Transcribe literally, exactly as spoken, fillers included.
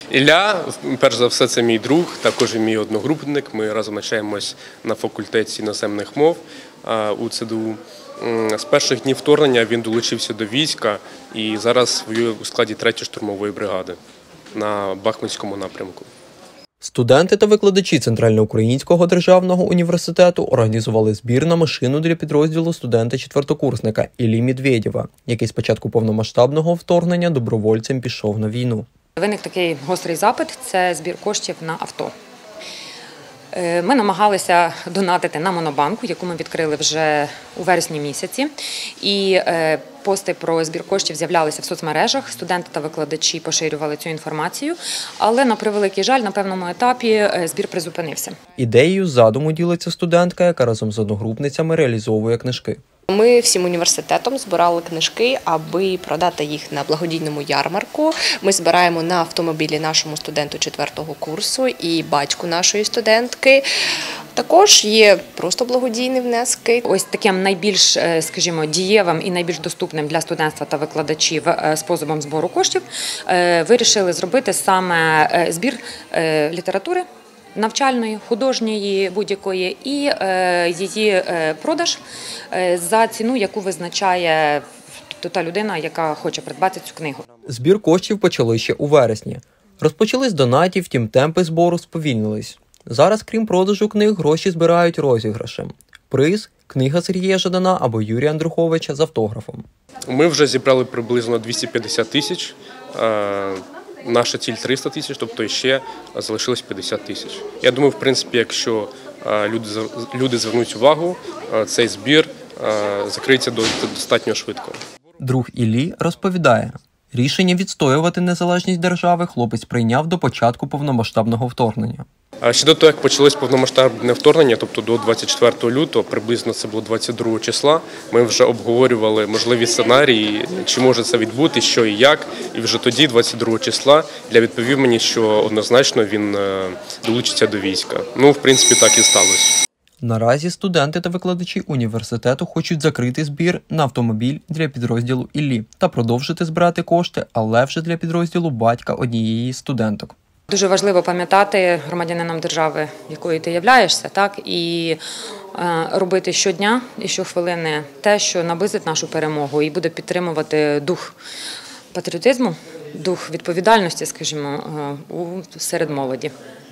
Ілля, перш за все, це мій друг, також і мій одногрупник. Ми разом навчаємось на факультеті іноземних мов у це де у. З перших днів вторгнення він долучився до війська і зараз воює у складі третьої штурмової бригади на Бахмутському напрямку. Студенти та викладачі Центральноукраїнського державного університету організували збір на машину для підрозділу студента-четвертокурсника Іллі Медведєва, який з початку повномасштабного вторгнення добровольцем пішов на війну. Виник такий гострий запит – це збір коштів на авто. Ми намагалися донатити на монобанку, яку ми відкрили вже у вересні місяці. І пости про збір коштів з'являлися в соцмережах, студенти та викладачі поширювали цю інформацію. Але, на превеликий жаль, на певному етапі збір призупинився. Ідеєю задуму ділиться студентка, яка разом з одногрупницями реалізовує книжки. Ми всім університетом збирали книжки, аби продати їх на благодійному ярмарку. Ми збираємо на автомобілі нашому студенту четвертого курсу і батьку нашої студентки. Також є просто благодійні внески. Ось таким найбільш, скажімо, дієвим і найбільш доступним для студентства та викладачів способом збору коштів вирішили зробити саме збір літератури, навчальної, художньої, будь-якої, і її продаж за ціну, яку визначає та людина, яка хоче придбати цю книгу. Збір коштів почали ще у вересні. Розпочали з донатів, втім темпи збору сповільнились. Зараз, крім продажу книг, гроші збирають розіграшем. Приз – книга Сергія Жадана або Юрія Андруховича з автографом. Ми вже зібрали приблизно двісті п'ятдесят тисяч. Наша ціль триста тисяч, тобто ще залишилось п'ятдесят тисяч. Я думаю, в принципі, якщо люди, люди звернуть увагу, цей збір закриється достатньо швидко. Друг Іллі розповідає, рішення відстоювати незалежність держави хлопець прийняв до початку повномасштабного вторгнення. Ще до того, як почалось повномасштабне вторгнення, тобто до двадцять четвертого лютого, приблизно це було двадцять другого числа, ми вже обговорювали можливі сценарії, чи може це відбути, що і як. І вже тоді, двадцять другого числа, Ілля відповів мені, що однозначно він долучиться до війська. Ну, в принципі, так і сталося. Наразі студенти та викладачі університету хочуть закрити збір на автомобіль для підрозділу Іллі та продовжити збирати кошти, але вже для підрозділу батька однієї з студенток. Дуже важливо пам'ятати громадянином держави, якою ти являєшся, так, і робити щодня і щохвилини те, що наблизить нашу перемогу і буде підтримувати дух патріотизму, дух відповідальності, скажімо, серед молоді.